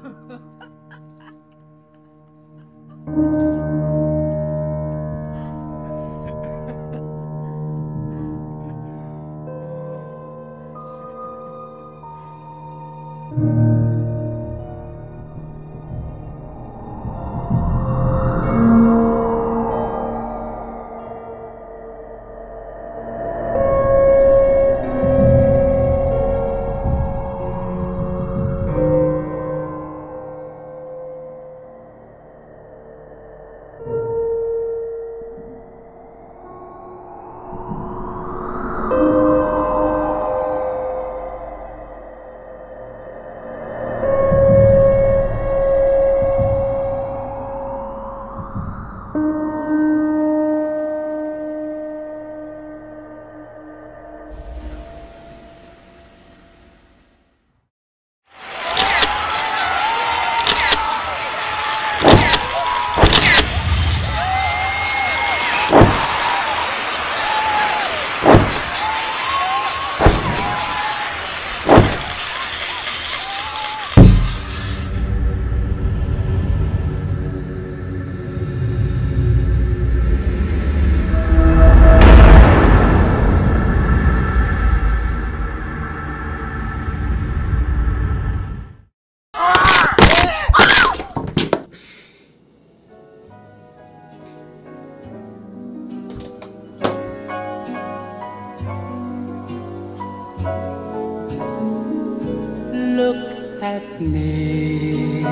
Look at me,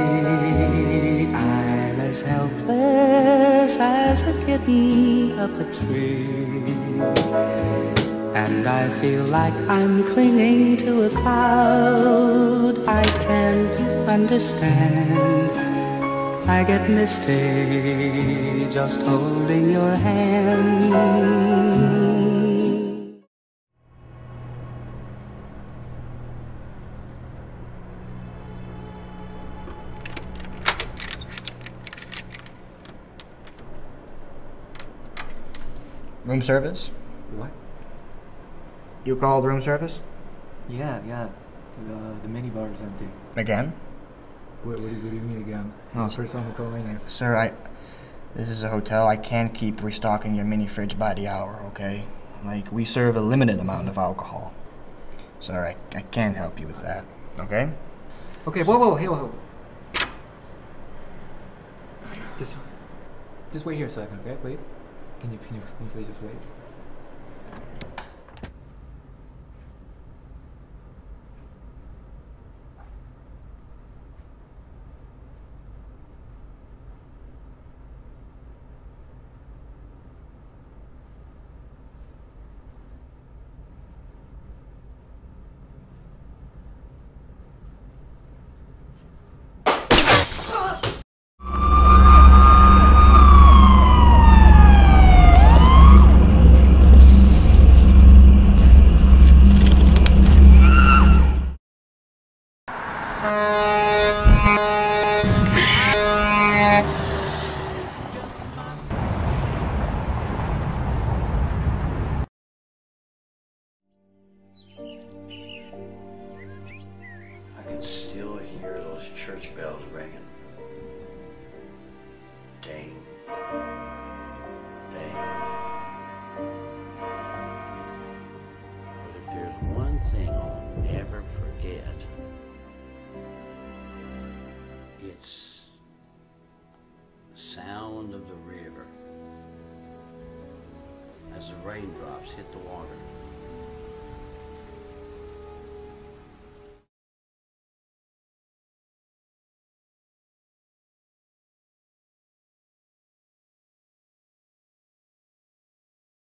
I'm as helpless as a kitten up a tree, and I feel like I'm clinging to a cloud. I can't understand, I get misty just holding your hand. Room service? What? You called room service? Yeah. The minibar is empty. Again? What do you mean again? Oh, It's the first time I'm calling you. Sir, this is a hotel. I can't keep restocking your mini fridge by the hour, okay? Like, we serve a limited amount of alcohol. Sir, I can't help you with that, okay? Okay, whoa, hey, whoa. Just wait here a second, okay, please? Can you please just wait? I can still hear those church bells ringing. Ding. Ding. But if there's one thing I'll never forget, it's the sound of the river as the raindrops hit the water.